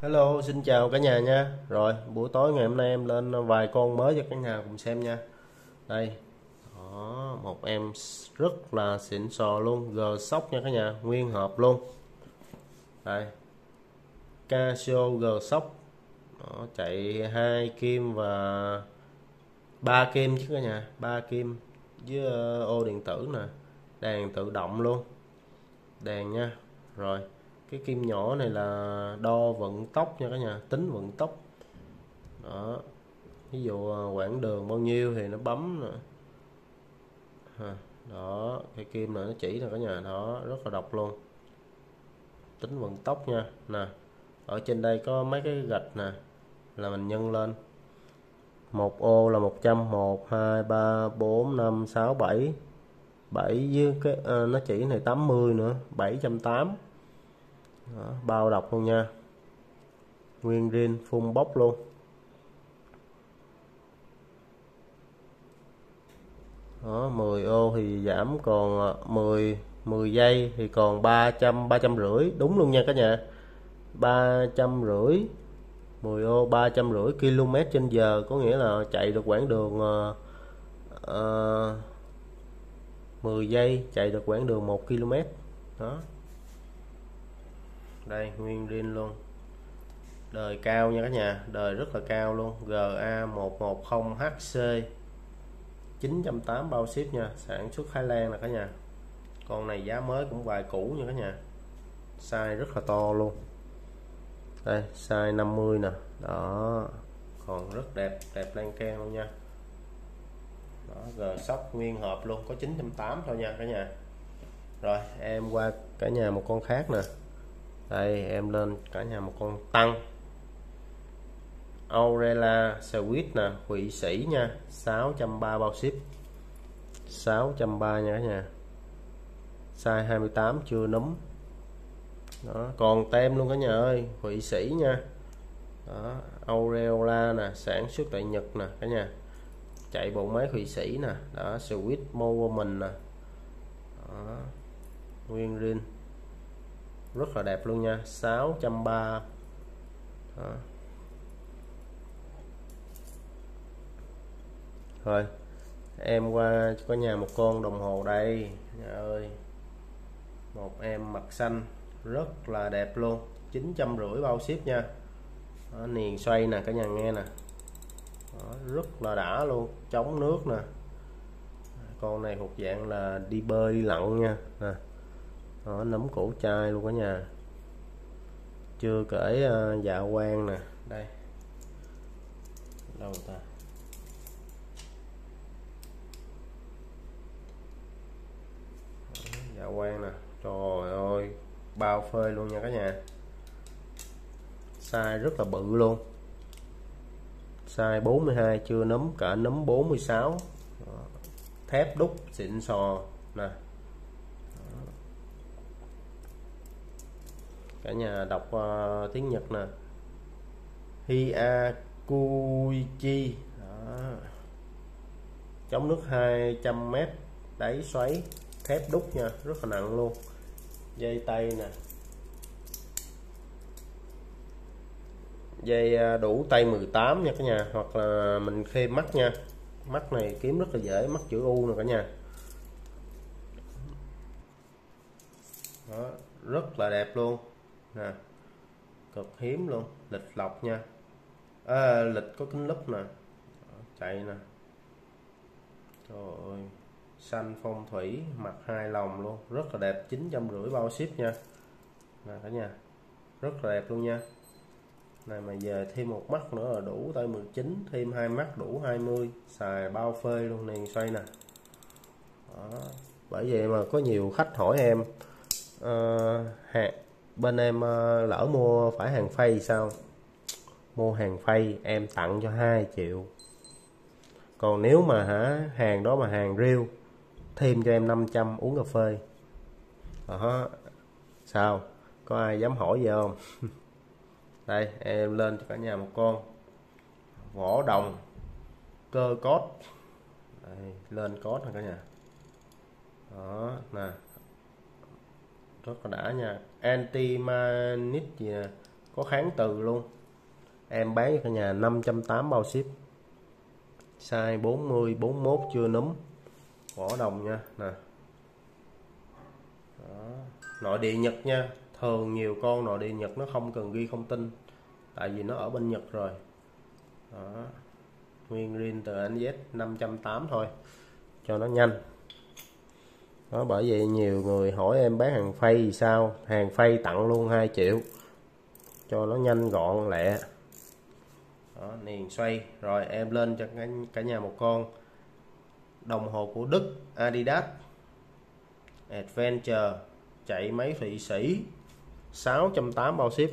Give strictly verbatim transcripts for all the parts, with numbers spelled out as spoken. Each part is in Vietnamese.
Hello, xin chào cả nhà nha. Rồi, buổi tối ngày hôm nay em lên vài con mới cho cả nhà cùng xem nha. Đây, đó, một em rất là xịn sò luôn, G-Shock nha cả nhà, nguyên hộp luôn. Đây, Casio G-Shock, đó, chạy hai kim và ba kim chứ cả nhà, ba kim với ờ, ô điện tử nè, đèn tự động luôn, đèn nha. Rồi, cái kim nhỏ này là đo vận tốc nha cả nhà, tính vận tốc. Đó, ví dụ à, quãng đường bao nhiêu thì nó bấm nè. Ha, đó, cái kim này nó chỉ là cả nhà, đó rất là độc luôn, tính vận tốc nha. Nè, ở trên đây có mấy cái gạch nè, là mình nhân lên, một ô là một trăm, một hai ba bốn năm sáu bảy, bảy với cái à, nó chỉ này tám mươi nữa, bảy trăm tám mươi. Đó, bao độc luôn nha, nguyên zin full bóc luôn. Đó, mười ô thì giảm còn mười mười giây thì còn ba trăm, ba trăm rưỡi, đúng luôn nha cả nhà, ba trăm rưỡi. Mười ô ba trăm rưỡi km trên giờ, có nghĩa là chạy được quãng đường uh, uh, mười giây chạy được quãng đường một ki lô mét. Đó, đây nguyên zin luôn, đời cao nha cả nhà, đời rất là cao luôn, G A một một không H C, chín trăm tám mươi bao ship nha, sản xuất Thái Lan nè cả nhà. Con này giá mới cũng vài cũ nha cả nhà, size rất là to luôn. Đây size năm mươi nè, đó còn rất đẹp, đẹp lan can luôn nha. Đó, G-Shock nguyên hộp luôn, có chín trăm tám mươi thôi nha cả nhà. Rồi em qua cả nhà một con khác nè, đây em lên cả nhà một con tăng Aurela Swiss nè, Thụy Sĩ nha, sáu trăm ba mươi bao ship, sáu trăm ba mươi nha cả nhà, size hai mươi tám chưa núm. Đó, còn tem luôn cả nhà ơi, Thụy Sĩ nha. Đó, Aureola nè, sản xuất tại Nhật nè cả nhà, chạy bộ máy Thụy Sĩ nè. Đó, Swiss Movement nè. Đó, nguyên zin rất là đẹp luôn nha, sáu trăm ba mươi. Rồi em qua có nhà một con đồng hồ đây nhà ơi, một em mặt xanh rất là đẹp luôn, chín trăm rưỡi bao ship nha. Đó, niền xoay nè cả nhà nghe nè. Đó, rất là đã luôn, chống nước nè, con này thuộc dạng là đi bơi đi lặn nha. Nè, đó, nấm cổ chai luôn cả nhà, chưa kể uh, dạ quang nè. Đây đâu ta, dạ quang nè, trời ơi bao phơi luôn nha cả nhà, size rất là bự luôn, size bốn mươi hai chưa nấm, cả nấm bốn mươi sáu. Đó, thép đúc xịn sò nè. Đó, cả nhà đọc uh, tiếng Nhật nè, Hiakuichi. Đó, chống nước hai trăm mét, đáy xoáy, thép đúc nha, rất là nặng luôn. Dây tay nè, dây đủ tay mười tám nha cả nhà, hoặc là mình thêm mắt nha, mắt này kiếm rất là dễ, mắt chữ U nè cả nhà. Đó, rất là đẹp luôn nè, cực hiếm luôn, lịch lọc nha, à, lịch có kính lúp nè. Đó, chạy nè, trời ơi xanh phong thủy, mặt hai lòng luôn, rất là đẹp, chín trăm rưỡi bao ship nha. Nè cả nhà, rất là đẹp luôn nha. Này mà về thêm một mắt nữa là đủ tay mười chín, thêm hai mắt đủ hai mươi, xài bao phê luôn, niền xoay nè. Đó, bởi vậy mà có nhiều khách hỏi em uh, hàng, bên em uh, lỡ mua phải hàng phay sao, mua hàng phay em tặng cho hai triệu, còn nếu mà hả hàng đó mà hàng riêu thêm cho em năm trăm uống cà phê. Đó, sao có ai dám hỏi vậy không? Đây em lên cho cả nhà một con vỏ đồng cơ cốt, đây, lên cốt nè cả nhà. Đó nè, rất là đã nha, anti magnet gì nè, có kháng từ luôn. Em bán cho cả nhà năm trăm tám mươi bao ship. Size bốn mươi bốn mươi mốt chưa núm, vỏ đồng nha nè. Đó. Nội địa Nhật nha, thường nhiều con nội địa Nhật nó không cần ghi thông tin tại vì nó ở bên Nhật rồi. Đó. Nguyên rin từ anh Z năm trăm tám mươi thôi cho nó nhanh. Đó, bởi vậy nhiều người hỏi em bán hàng phay thì sao, hàng phay tặng luôn hai triệu cho nó nhanh gọn lẹ. Đó, niền xoay. Rồi em lên cho cả, cả nhà một con đồng hồ của Đức Adidas Adventure chạy máy Thụy Sĩ sáu trăm tám mươi bao ship.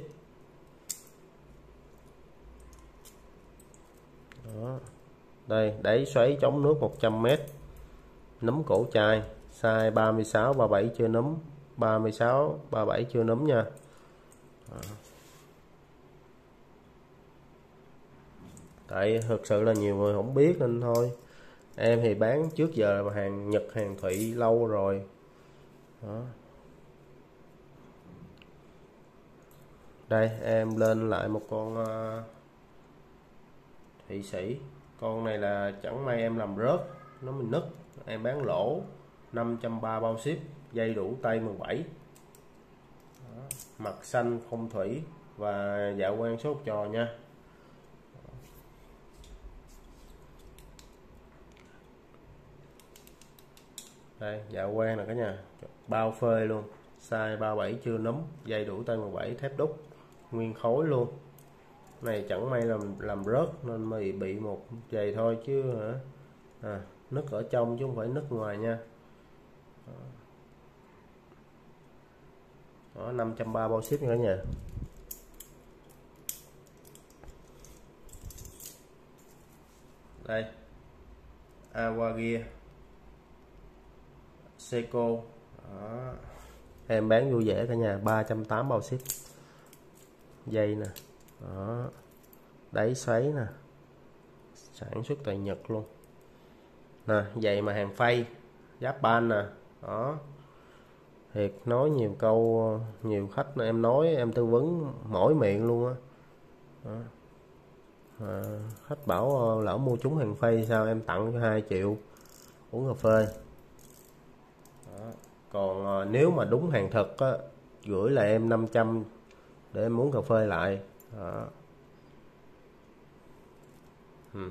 Đó. Đây, đáy xoáy chống nước một trăm mét, núm cổ chai, size ba mươi sáu ba mươi bảy chưa núm, ba mươi sáu ba mươi bảy chưa núm nha. Đó. Tại thực sự là nhiều người không biết nên thôi. Em thì bán trước giờ là hàng Nhật hàng Thụy lâu rồi. Đó. Đây em lên lại một con uh, Thụy Sĩ. Con này là chẳng may em làm rớt, nó mình nứt, em bán lỗ năm trăm ba mươi bao ship, dây đủ tay mười bảy. Đó. Mặt xanh phong thủy và dạ quang số trò nha. Đây dạ quang là cả nhà, bao phơi luôn, size ba mươi bảy chưa núm, dây đủ tay mười bảy, thép đúc nguyên khối luôn. Này chẳng may làm làm rớt nên mới bị một giày thôi chứ hả, à, nứt ở trong chứ không phải nứt ngoài nha. Đó, năm trăm ba mươi bao ship nha cả nhà. Đây Awagia Seiko. Đó. Em bán vui vẻ cả nhà, ba trăm tám mươi bao ship. Dây nè. Đó. Đáy xoáy nè, sản xuất tại Nhật luôn nè. Giày mà hàng phay Japan nè. Đó, thiệt nói nhiều câu, nhiều khách em nói em tư vấn mỏi miệng luôn á. À, khách bảo lỡ mua chúng hàng phay sao, em tặng cho hai triệu uống cà phê. Đó. Còn à, nếu mà đúng hàng thật á, gửi lại em năm trăm để em uống cà phê lại. Đó. Ừ.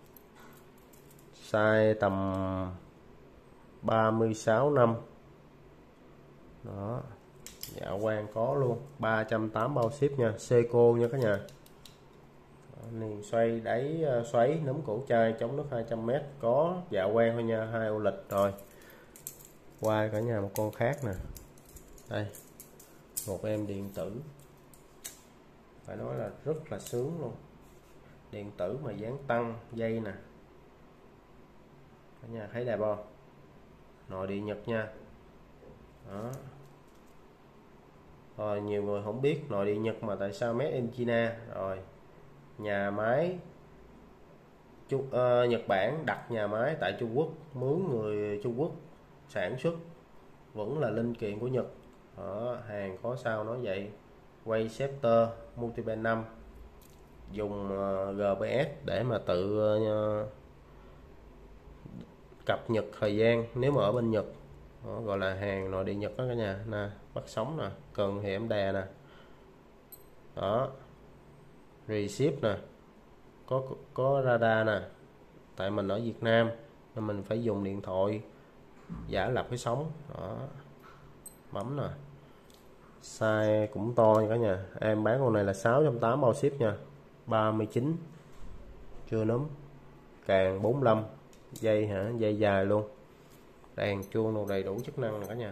Size tầm ba mươi sáu năm. Đó, dạ quang có luôn, ba trăm tám mươi bao ship nha, Seiko nha cả nhà. Niền xoay, đáy xoáy, núm cổ chai, chống nước hai trăm mét, có dạ quang thôi nha, hai ô lịch. Rồi qua cả nhà một con khác nè. Đây một em điện tử, phải nói là rất là sướng luôn, điện tử mà dán tăng dây nè cả nhà, thấy đẹp không, nội địa Nhật nha. Đó. Rồi nhiều người không biết nội địa Nhật mà tại sao made in China. Rồi nhà máy Trung, uh, Nhật Bản đặt nhà máy tại Trung Quốc, mướn người Trung Quốc sản xuất, vẫn là linh kiện của Nhật. Đó, hàng có sao nói vậy. Quay Scepter Multiband năm, dùng uh, giê pê ét để mà tự uh, cập nhật thời gian nếu mà ở bên Nhật. Đó, gọi là hàng nội địa Nhật đó cả nhà nè, bắt sóng nè, cần thì em đè nè. Đó, receive nè, có có radar nè, tại mình ở Việt Nam nên mình phải dùng điện thoại giả lập cái sóng. Đó, bấm nè, size cũng to nha cả nhà. Em bán con này là sáu trăm tám mươi bao ship nha, ba mươi chín chưa núm, càng bốn mươi lăm, dây hả, dây dài luôn, đèn chuông đồ đầy đủ chức năng nè cả nhà.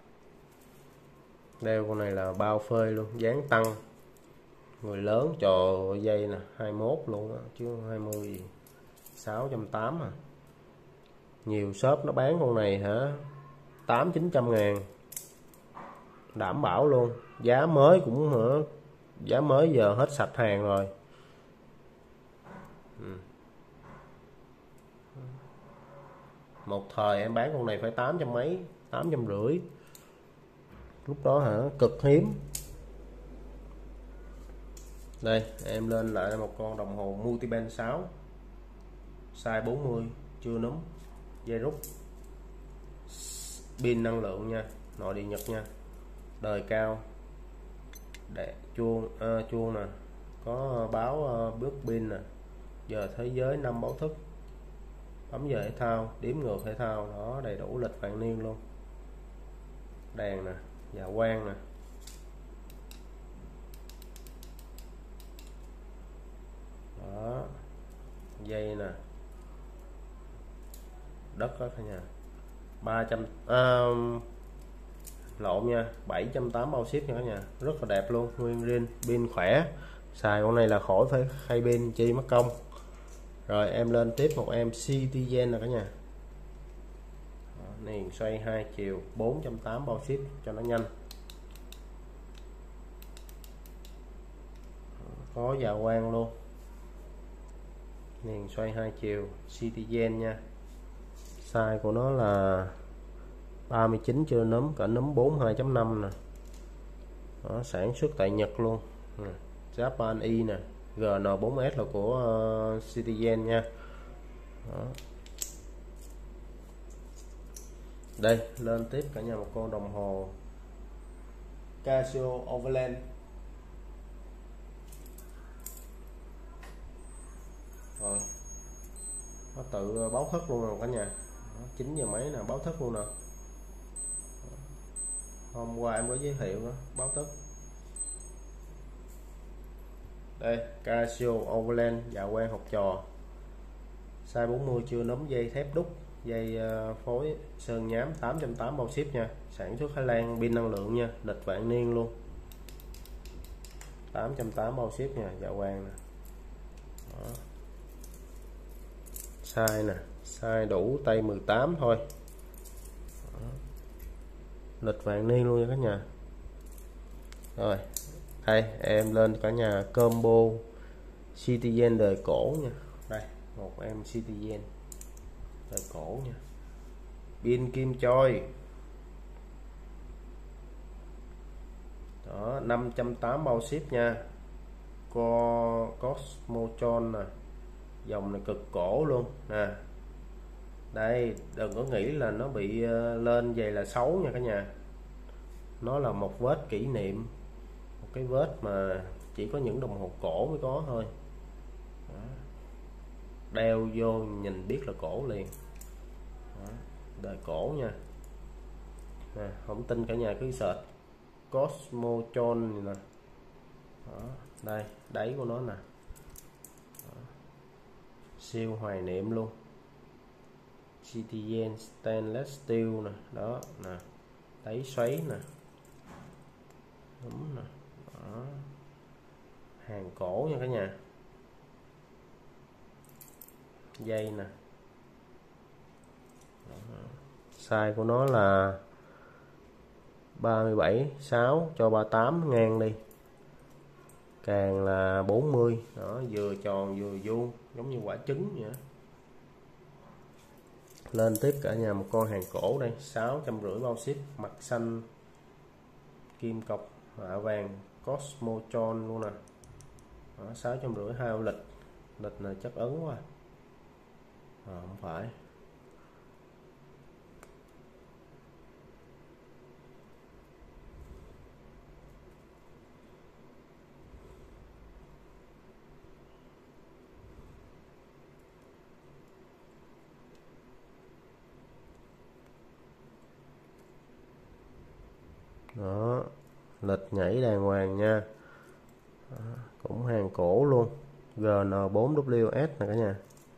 Đeo con này là bao phơi luôn, dán tăng, người lớn trò dây nè, hai mươi mốt luôn á chứ hai mươi gì. Sáu trăm tám mươi à. Nhiều shop nó bán con này hả tám chín trăm ngàn, đảm bảo luôn, giá mới cũng hả, giá mới giờ hết sạch hàng rồi. Ừ. Một thời em bán con này phải tám trăm mấy, tám trăm rưỡi, lúc đó hả cực hiếm. Đây em lên lại một con đồng hồ multiband sáu, size bốn mươi, chưa núm, dây rút, pin năng lượng nha, nội địa Nhật nha, đời cao, để chuông à, chuông nè, có báo uh, bước pin nè, giờ thế giới, năm báo thức, bấm giờ thể thao, đếm ngược thể thao, đó đầy đủ lịch vạn niên luôn. Đèn nè, dạ quang nè, đó, dây nè, đất đó cả nhà, ba trăm à, lộn nha, bảy trăm tám mươi bao ship nha cả nhà, rất là đẹp luôn, nguyên zin, pin khỏe, xài con này là khỏi phải khay pin chi mất công. Rồi em lên tiếp một em Citizen nè cả nhà, niền xoay hai chiều, bốn trăm tám mươi bao ship cho nó nhanh, có dạ quang luôn, niền xoay hai chiều, Citizen nha, size của nó là ba mươi chín, chưa nấm, cả nấm bốn hai chấm năm nè, đó, sản xuất tại Nhật luôn, Japan Y nè, G N bốn S là của uh, Citizen nha. Đó. Đây lên tiếp cả nhà một con đồng hồ Casio Overland, rồi nó tự báo thức luôn rồi cả nhà, chín giờ mấy nè, báo thức luôn nè, hôm qua em có giới thiệu đó, báo thức. Đây Casio Overland, dạ quang học trò, size bốn mươi, chưa nấm, dây thép đúc, dây phối sơn nhám, tám trăm tám mươi bao ship nha, sản xuất Thái Lan, pin năng lượng nha, lịch vạn niên luôn, tám trăm tám mươi bao ship nha, dạ quang nè. Đó. Size nè, size đủ tay mười tám thôi. Đó. Lịch vạn niên luôn nha cả nhà. Rồi đây em lên cả nhà combo Citizen đời cổ nha, đây một em Citizen đời cổ nha, pin kim choi, đó, năm trăm tám mươi bao ship nha, co Cosmotron nè, dòng này cực cổ luôn nè. Đây đừng có nghĩ là nó bị lên vậy là xấu nha cả nhà, nó là một vết kỷ niệm, một cái vết mà chỉ có những đồng hồ cổ mới có thôi. Đó. Đeo vô nhìn biết là cổ liền. Đó. Đời cổ nha. Nè, không tin cả nhà cứ search Cosmotron nè. Đó. Đây đáy của nó nè. Đó. Siêu hoài niệm luôn, Citizen stainless steel nè, đó nè, đáy xoáy nè, đúng nè, đó. Hàng cổ nha cả nhà, dây nè, đó. Size của nó là ba mươi bảy sáu cho ba mươi tám ngang đi, càng là bốn mươi, đó, vừa tròn vừa vuông giống như quả trứng vậy. Lên tiếp cả nhà một con hàng cổ đây, sáu trăm rưỡi bao ship, mặt xanh kim cọc mạ vàng, Cosmotron luôn nè, sáu trăm rưỡi, hai lịch, lịch là chất ấn quá à, không phải. Đó, lịch nhảy đàng hoàng nha. Đó, cũng hàng cổ luôn, G N bốn W S nè cả nhà.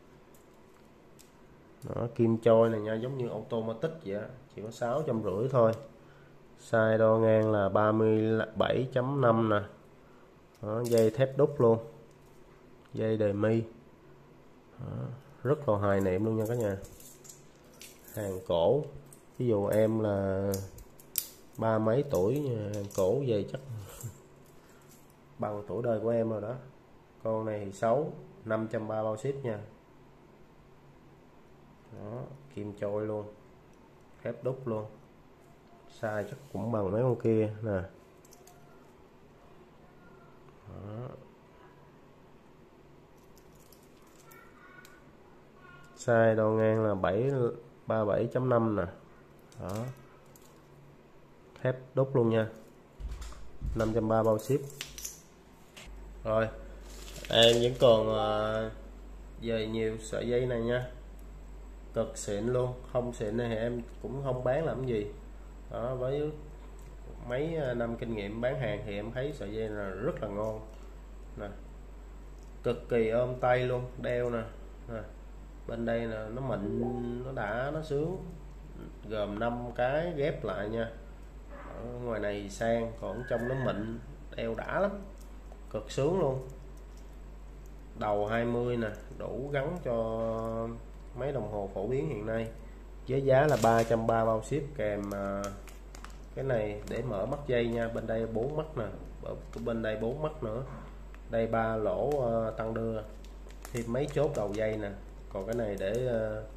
Đó, kim choi này nha, giống như automatic vậy á, chỉ có sáu trăm rưỡi thôi. Size đo ngang là ba mươi bảy chấm năm nè. Đó, dây thép đúc luôn, dây đề mi. Đó, rất là hoài niệm luôn nha cả nhà, hàng cổ. Ví dụ em là ba mấy tuổi nha, hàng cổ về chắc bằng tuổi đời của em rồi đó. Con này thì xấu, năm trăm ba mươi bao ship nha. Đó, kim choi luôn, thép đúc luôn, size chắc cũng bằng mấy con kia nè. Đó, Size đo ngang là bảy ba mươi bảy chấm năm nè. Đó. Thép đúc luôn nha. năm trăm ba mươi bao ship. Rồi em vẫn còn uh, về nhiều sợi dây này nha, cực xịn luôn. Không xịn này thì em cũng không bán làm gì. Đó, với mấy năm kinh nghiệm bán hàng thì em thấy sợi dây là rất là ngon nè, cực kỳ ôm tay luôn. Đeo nè, nè. Bên đây là nó mịn, nó đã, nó sướng, gồm năm cái ghép lại nha. Ở ngoài này sang, còn trong nó mịn, đeo đã lắm, cực sướng luôn. Đầu hai mươi nè, đủ gắn cho mấy đồng hồ phổ biến hiện nay, với giá là ba trăm ba mươi bao ship, kèm cái này để mở mắt dây nha. Bên đây bốn mắt nè, bên đây bốn mắt nữa, đây ba lỗ tăng đưa, thêm mấy chốt đầu dây nè. Còn cái này để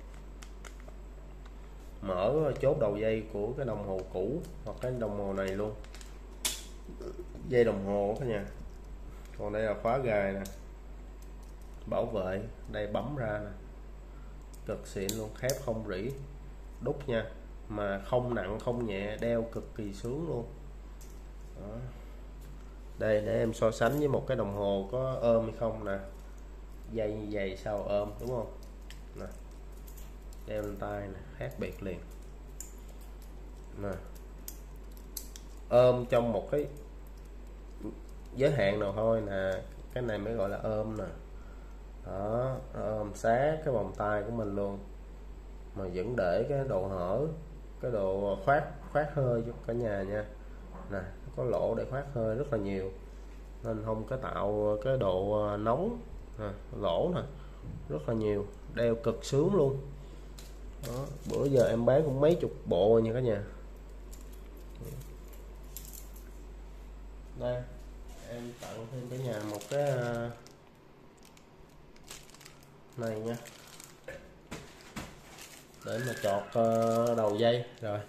mở chốt đầu dây của cái đồng hồ cũ hoặc cái đồng hồ này luôn, dây đồng hồ cả nhà. Còn đây là khóa gài nè, bảo vệ, đây bấm ra nè, cực xịn luôn, thép không rỉ, đúc nha, mà không nặng không nhẹ, đeo cực kỳ sướng luôn. Đó. Đây để em so sánh với một cái đồng hồ có ôm hay không nè, dây như vậy sao ôm, đúng không nè, đeo lên tay nè, khác biệt liền nè, ôm trong một cái giới hạn nào thôi nè, cái này mới gọi là ôm nè. Đó, ôm sát cái vòng tay của mình luôn, mà vẫn để cái độ hở, cái độ khoát khoát hơi cho cả nhà nha. Nè, có lỗ để khoát hơi rất là nhiều, nên không có tạo cái độ nóng. À, lỗ nè rất là nhiều, đeo cực sướng luôn. Đó, bữa giờ em bán cũng mấy chục bộ nha cả nhà. Đây em tặng thêm cả nhà một cái này nha, để mà chọt đầu dây. Rồi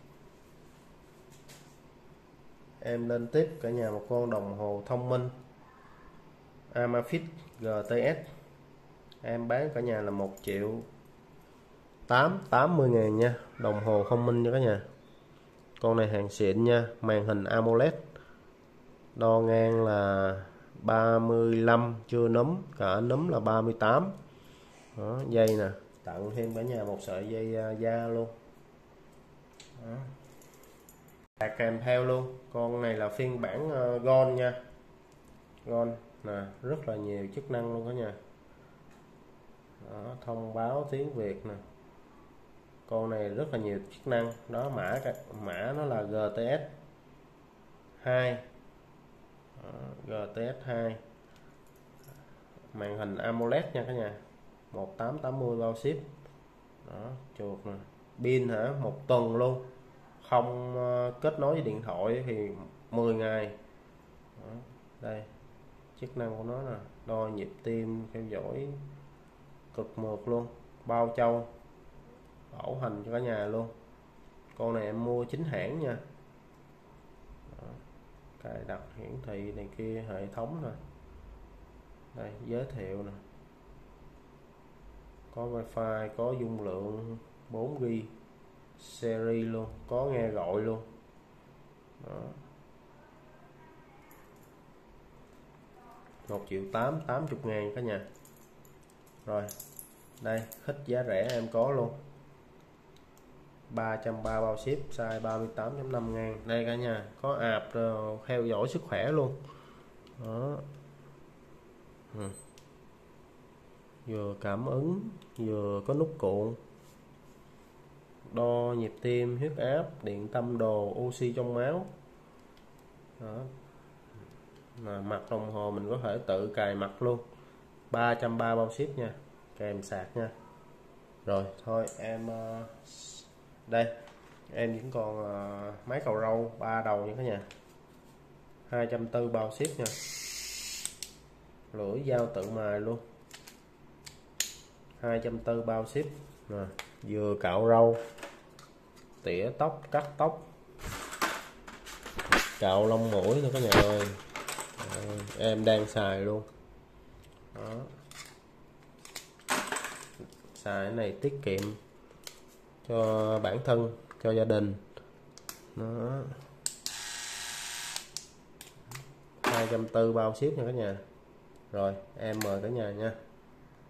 em lên tiếp cả nhà một con đồng hồ thông minh Amazfit giê tê ét, em bán cả nhà là một triệu tám tám mươi ngàn nha. Đồng hồ thông minh nha cả nhà, con này hàng xịn nha, màn hình AMOLED, đo ngang là ba mươi lăm, chưa núm, cả núm là ba mươi tám. Đó, dây nè, tặng thêm cả nhà một sợi dây da luôn. Đó, kèm theo luôn. Con này là phiên bản uh, Gold nha, Gold nè, rất là nhiều chức năng luôn cả nhà. Đó, thông báo tiếng Việt nè, con này rất là nhiều chức năng. Đó, mã mã nó là giê tê ét hai. Đó, giê tê ét hai, màn hình AMOLED nha cả nhà, một tám tám mươi bao ship. Đó, chuột nè, pin hả, một tuần luôn, không uh, kết nối với điện thoại thì mười ngày. Đó, đây chức năng của nó nè, đo nhịp tim, theo dõi cực mượt luôn, bao châu, bảo hành cho cả nhà luôn. Con này em mua chính hãng nha. Đó, cài đặt hiển thị này kia, hệ thống nè, đây giới thiệu nè, có wifi, có dung lượng bốn gi bi series luôn, có nghe gọi luôn. Đó, một triệu tám, tám mươi ngàn cả nhà. Rồi đây, khích giá rẻ em có luôn, ba trăm ba mươi bao ship, size ba mươi tám chấm năm ngàn. Đây cả nhà, có app theo dõi sức khỏe luôn. Đó, ừ. Vừa cảm ứng, vừa có nút cuộn, đo nhịp tim, huyết áp, điện tâm đồ, oxy trong máu. Đó, mà mặt đồng hồ mình có thể tự cài mặt luôn, ba trăm ba mươi bao ship nha, kèm sạc nha. Rồi thôi em đây em vẫn còn máy cầu râu ba đầu nha cả nhà, hai trăm bốn mươi bao ship nha, lưỡi dao tự mài luôn, hai trăm bốn mươi bao ship. Rồi, vừa cạo râu, tỉa tóc, cắt tóc, cạo lông mũi nữa cả nhà ơi. Rồi, em đang xài luôn. Đó, xài cái này tiết kiệm cho bản thân, cho gia đình. Đó, hai trăm tư mươi bao ship nha cả nhà. Rồi em mời cả nhà nha.